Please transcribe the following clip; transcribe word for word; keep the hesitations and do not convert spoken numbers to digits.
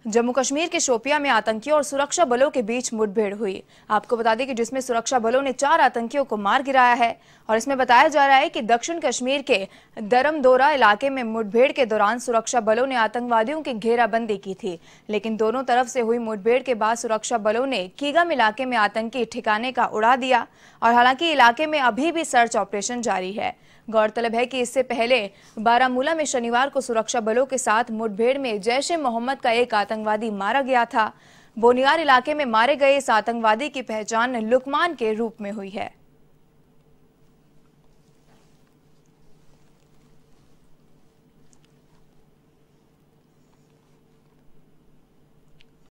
जम्मू कश्मीर के शोपियां में आतंकियों और सुरक्षा बलों के बीच मुठभेड़ हुई। आपको बता दें कि जिसमें सुरक्षा बलों ने चार आतंकियों को मार गिराया है और इसमें बताया जा रहा है कि दक्षिण कश्मीर के दरमदोरा इलाके में मुठभेड़ के दौरान सुरक्षा बलों ने आतंकवादियों की घेराबंदी की थी, लेकिन दोनों तरफ से हुई मुठभेड़ के बाद सुरक्षा बलों ने कीगम इलाके में आतंकी ठिकाने का उड़ा दिया और हालांकि इलाके में अभी भी सर्च ऑपरेशन जारी है। गौरतलब है कि इससे पहले बारामूला में शनिवार को सुरक्षा बलों के साथ मुठभेड़ में जैश ए मोहम्मद का एक आतंकवादी मारा गया था। बोनियार इलाके में मारे गए इस आतंकवादी की पहचान लुकमान के रूप में हुई है।